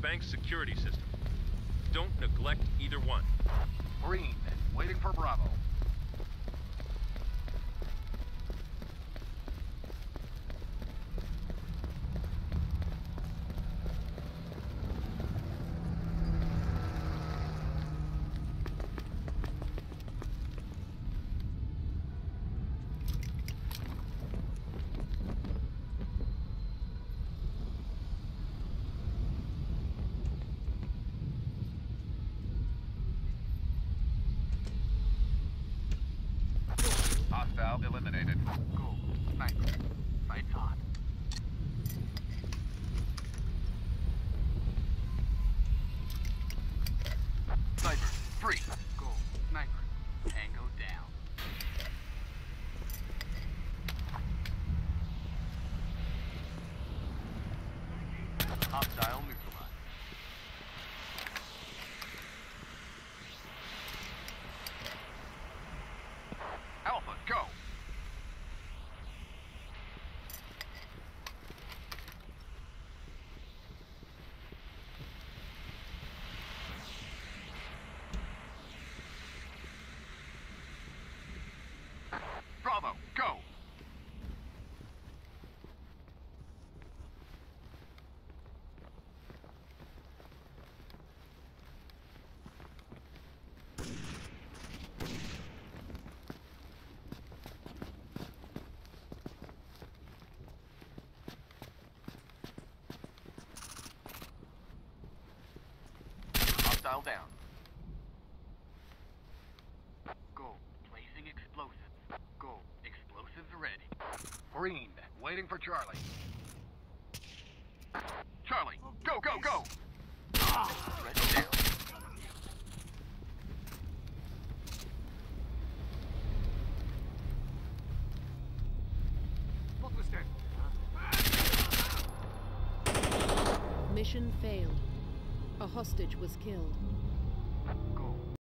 bank's security system. Don't neglect either one. Green, waiting for Bravo. Hostile eliminated. Go. Sniper. Sights hot. Sniper. Free. Go. Sniper. Tango down. Hostile neutralized. Alpha, go! Bravo, go! Hostile down. Go. Placing explosives. Go. Explosives ready. Green, waiting for Charlie. Charlie, go, go, go! Threat down. What was that? Mission failed. A hostage was killed.